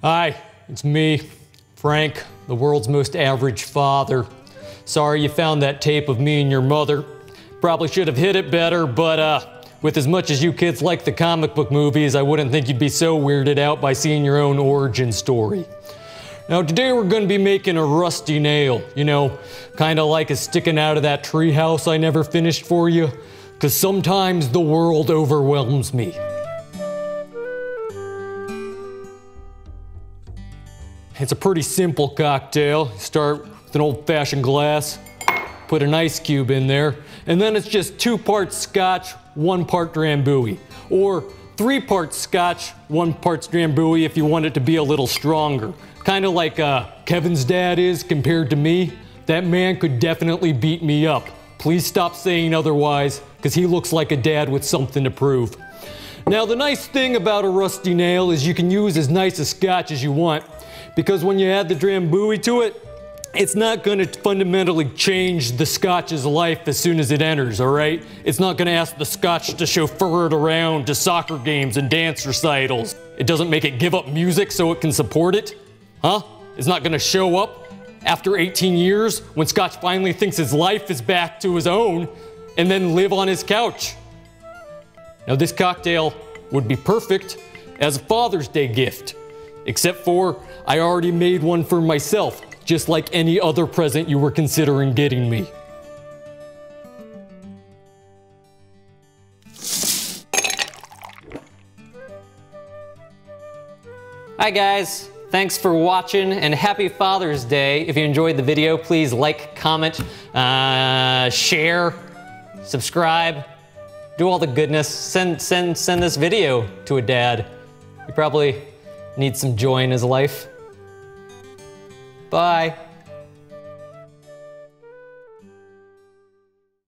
Hi, it's me, Frank, the world's most average father. Sorry you found that tape of me and your mother. Probably should have hid it better, but with as much as you kids like the comic book movies, I wouldn't think you'd be so weirded out by seeing your own origin story. Now today we're going to be making a rusty nail, you know, kind of like a sticking out of that treehouse I never finished for you, because sometimes the world overwhelms me. It's a pretty simple cocktail. Start with an old-fashioned glass, put an ice cube in there, and then it's just 2 parts Scotch, 1 part Drambuie. Or 3 parts Scotch, 1 part Drambuie if you want it to be a little stronger. Kind of like Kevin's dad is compared to me. That man could definitely beat me up. Please stop saying otherwise, because he looks like a dad with something to prove. Now the nice thing about a rusty nail is you can use as nice a Scotch as you want, because when you add the Drambuie to it, it's not going to fundamentally change the Scotch's life as soon as it enters, all right? It's not going to ask the Scotch to chauffeur it around to soccer games and dance recitals. It doesn't make it give up music so it can support it, huh? It's not going to show up after 18 years when Scotch finally thinks his life is back to his own and then live on his couch. Now this cocktail would be perfect as a Father's Day gift, except for I already made one for myself, just like any other present you were considering getting me. Hi guys, thanks for watching and happy Father's Day. If you enjoyed the video, please like, comment, share, subscribe, do all the goodness. Send this video to a dad. He probably needs some joy in his life. Bye.